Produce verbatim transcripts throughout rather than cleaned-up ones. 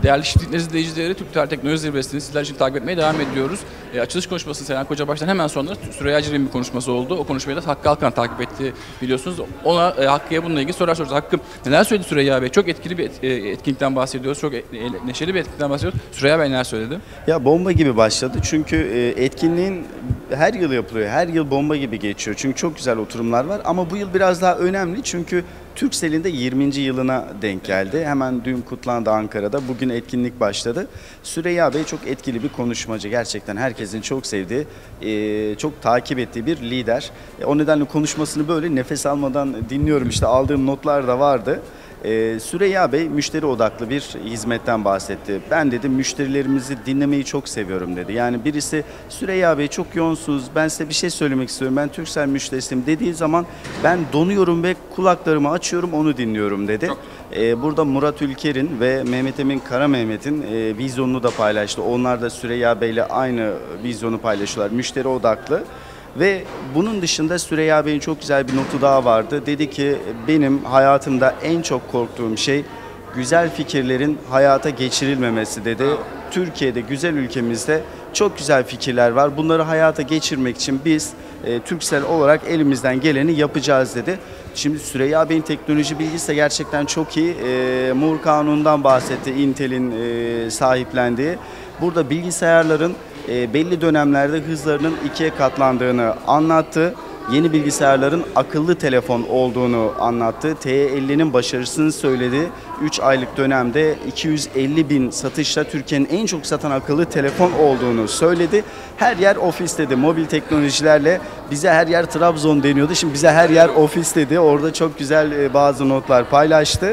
Değerli Çiftlik izleyicileri, Türksel Teknoloji Zirvesi'ni sizler için takip etmeye devam ediyoruz. E, açılış konuşması Selen Kocabaş'tan hemen sonra Süreyya Cevher'in bir konuşması oldu. O konuşmayı da Hakkı Alkan takip etti biliyorsunuz. Ona e, Hakkı'ya bununla ilgili sorular soracağız. Hakkı, neler söyledi Süreyya Bey? Çok etkili bir et, e, etkinlikten bahsediyoruz. Çok e, neşeli bir etkinlikten bahsediyoruz. Süreyya Bey neler söyledi? Ya bomba gibi başladı çünkü e, etkinliğin her yıl yapılıyor. Her yıl bomba gibi geçiyor. Çünkü çok güzel oturumlar var ama bu yıl biraz daha önemli çünkü Turkcell'in de yirminci yılına denk geldi. Hemen dün kutlandı Ankara'da. Bugün etkinlik başladı. Süreyya Bey çok etkili bir konuşmacı. Gerçekten herkesin çok sevdiği, e, çok takip ettiği bir lider. E, o nedenle konuşmasını böyle nefes almadan dinliyorum. İşte aldığım notlar da vardı. Ee, Süreyya Bey müşteri odaklı bir hizmetten bahsetti. Ben dedi müşterilerimizi dinlemeyi çok seviyorum dedi. Yani birisi Süreyya Bey çok yoğunsunuz, ben size bir şey söylemek istiyorum, ben Turkcell müşterisiyim dediği zaman ben donuyorum ve kulaklarımı açıyorum, onu dinliyorum dedi. Ee, burada Murat Ülker'in ve Mehmet Emin Kara Mehmet'in e, vizyonunu da paylaştı. Onlar da Süreyya Bey'le aynı vizyonu paylaşıyorlar. Müşteri odaklı. Ve bunun dışında Süreyya Bey'in çok güzel bir notu daha vardı. Dedi ki benim hayatımda en çok korktuğum şey güzel fikirlerin hayata geçirilmemesi dedi. Türkiye'de, güzel ülkemizde çok güzel fikirler var. Bunları hayata geçirmek için biz e, Turkcell olarak elimizden geleni yapacağız dedi. Şimdi Süreyya Bey'in teknoloji bilgisi de gerçekten çok iyi. E, Moore Kanunu'ndan bahsetti, Intel'in e, sahiplendiği. Burada bilgisayarların e, belli dönemlerde hızlarının ikiye katlandığını anlattı. Yeni bilgisayarların akıllı telefon olduğunu anlattı. T E elli'nin başarısını söyledi. üç aylık dönemde iki yüz elli bin satışla Türkiye'nin en çok satan akıllı telefon olduğunu söyledi. Her yer ofis dedi. Mobil teknolojilerle bize her yer Trabzon deniyordu. Şimdi bize her yer ofis dedi. Orada çok güzel bazı notlar paylaştı.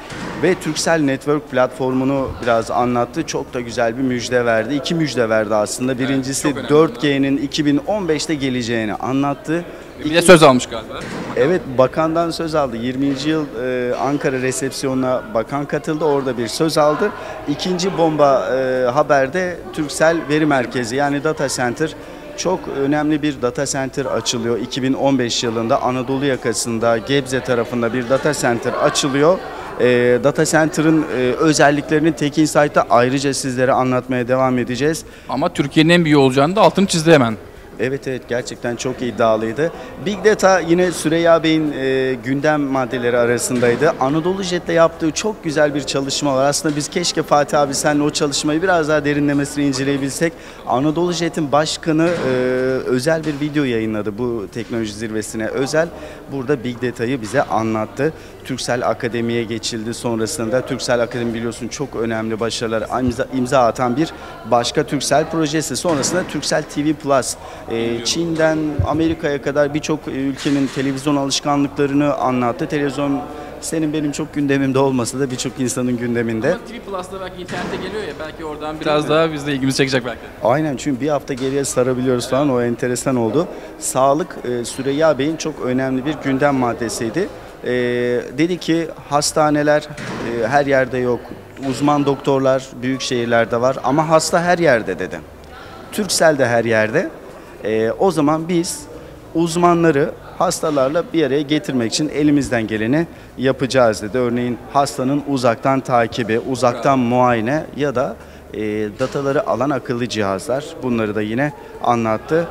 Ve Turkcell Network platformunu biraz anlattı. Çok da güzel bir müjde verdi. İki müjde verdi aslında. Birincisi evet, dört G'nin iki bin on beşte geleceğini anlattı. Bir de söz almış galiba. Evet, bakandan söz aldı. yirminci yıl e, Ankara resepsiyonuna bakan katıldı. Orada bir söz aldı. İkinci bomba e, haberde Turkcell Veri Merkezi yani Data Center. Çok önemli bir data center açılıyor. iki bin on beş yılında Anadolu yakasında Gebze tarafında bir data center açılıyor. E, data Center'ın e, özelliklerini Tech Insight'ta ayrıca sizlere anlatmaya devam edeceğiz. Ama Türkiye'nin en büyüğü olacağını da altını çizdi hemen. Evet evet gerçekten çok iddialıydı. Big Data yine Süreyya Bey'in e, gündem maddeleri arasındaydı. Anadolu Jet'le yaptığı çok güzel bir çalışma var. Aslında biz keşke Fatih abi seninle o çalışmayı biraz daha derinlemesine inceleyebilsek. Anadolu Jet'in başkanı e, özel bir video yayınladı bu teknoloji zirvesine özel. Burada Big Data'yı bize anlattı. Turkcell Akademi'ye geçildi sonrasında. Turkcell Akademi biliyorsun çok önemli başarılar imza, imza atan bir başka Turkcell projesi. Sonrasında Turkcell T V Plus. Çin'den Amerika'ya kadar birçok ülkenin televizyon alışkanlıklarını anlattı. Televizyon senin benim çok gündemimde olmasa da birçok insanın gündeminde. Ama T V Plus'ta belki internete geliyor ya, belki oradan biraz daha bizde ilgimizi çekecek belki. Aynen, çünkü bir hafta geriye sarabiliyoruz falan, o enteresan oldu. Sağlık e, Süreyya Bey'in çok önemli bir gündem maddesiydi. E, dedi ki hastaneler e, her yerde yok, uzman doktorlar büyük şehirlerde var ama hasta her yerde dedi. Turkcell de her yerde. Ee, o zaman biz uzmanları hastalarla bir araya getirmek için elimizden geleni yapacağız dedi. Örneğin hastanın uzaktan takibi, uzaktan muayene ya da e, dataları alan akıllı cihazlar, bunları da yine anlattı.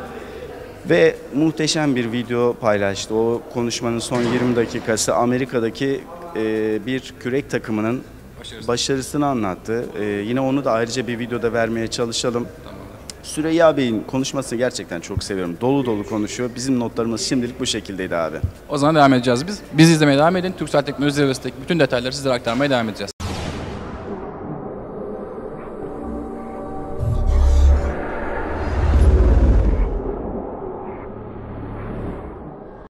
Ve muhteşem bir video paylaştı. O konuşmanın son yirmi dakikası Amerika'daki e, bir kürek takımının Başarısı. başarısını anlattı. E, yine onu da ayrıca bir videoda vermeye çalışalım. Tamam. Süreyya Bey'in konuşmasını gerçekten çok seviyorum. Dolu dolu konuşuyor. Bizim notlarımız şimdilik bu şekildeydi abi. O zaman devam edeceğiz biz. Biz izlemeye devam edin. Turkcell Teknoloji Zirvesi'ndeki bütün detayları sizlere aktarmaya devam edeceğiz.